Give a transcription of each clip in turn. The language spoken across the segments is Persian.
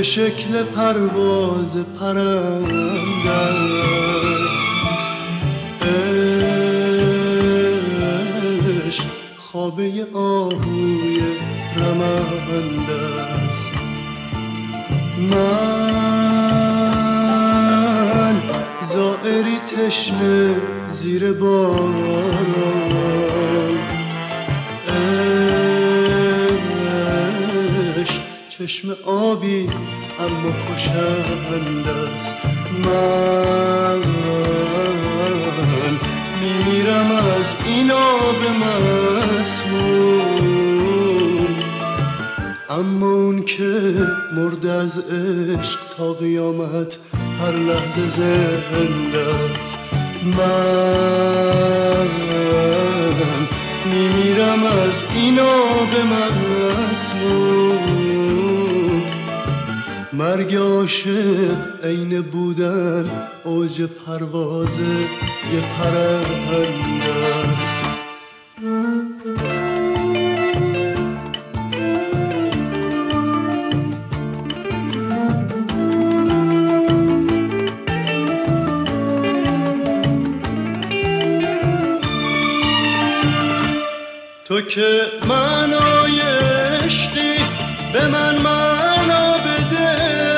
به شکل پرواز پرنده است. عشق خوابه آهوی رمنده است. من زائری تشنه زیر باران، عشق چشم آبی اما کشنده است. من میمیرم از این آب مسموم، اما اون که مرد از عشق تا قیامت هر لحظه زنده است. من میمیرم از این آب مسموم. مرگ عاشق عین بودن اوج پرواز یه پرنده است. تو که معنای عشقی به من معنا بده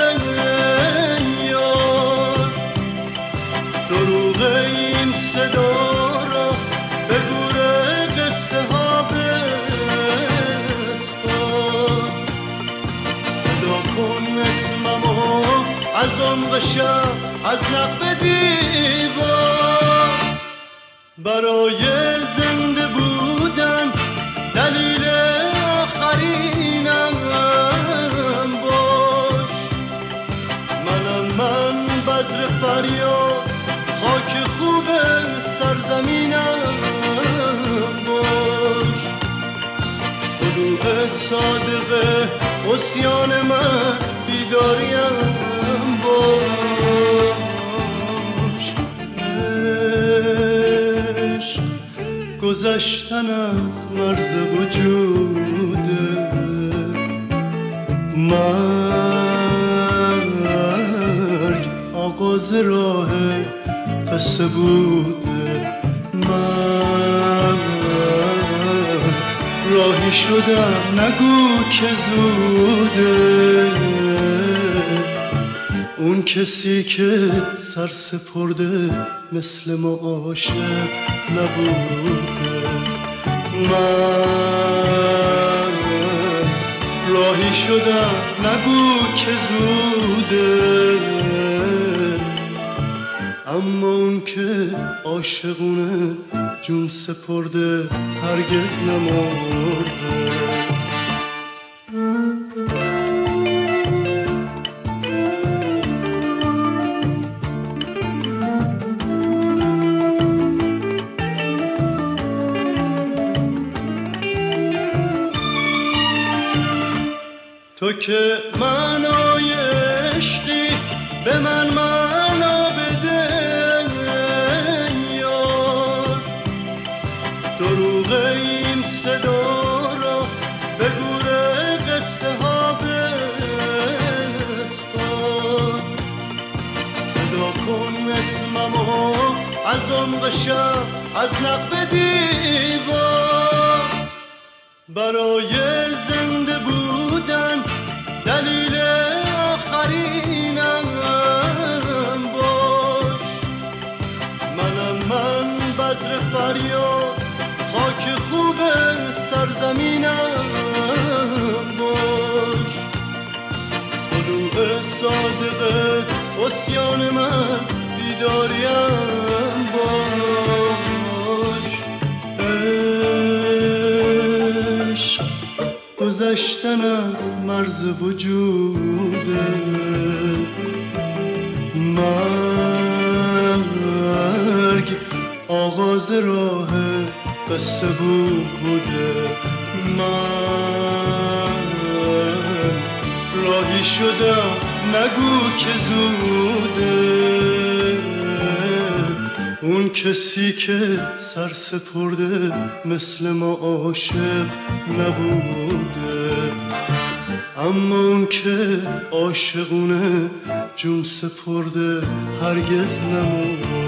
یار، دروغ این صدا را به گور قصه ها بسپار. صدا کن اسممو از عمق شب، از نقب دیوار. برای زنده بودن دلیل آخرینم باش. من بذر فریاد، خاک خوب سرزمینم باش. طلوع صادقه عصیان من بیداریم باش. عشق گذشتن از مرز وجوده، مرگ آغاز راه قصه بوده. من راهی شدم نگو که زوده، اون کسی که سر سپرده مثل ما عاشق نبوده. من راهی شدم نگو که زوده، اما اون که عاشقونه جون سپرده هرگز نمرده. تو که معنای عشقی به من معنا بده یار، دروغ این صدا را به گور قصه ها بسپار. صدا کن اسممو از عمق شب، از نقب دیوار. برای زنده بودن دلیل آخرینم باش. من بذر فریاد، خاک خوب سرزمینم باش. طلوع صادقه عصیان من بیداریم باش. عشق گذشتن از مرز وجوده، مرگ آغاز راه قصه بوده. من راهی شدم نگو که زوده، اون کسی که سر سپرده مثل ما عاشق نبوده. اما اون که عاشقونه جون سپرده هرگز نمرده.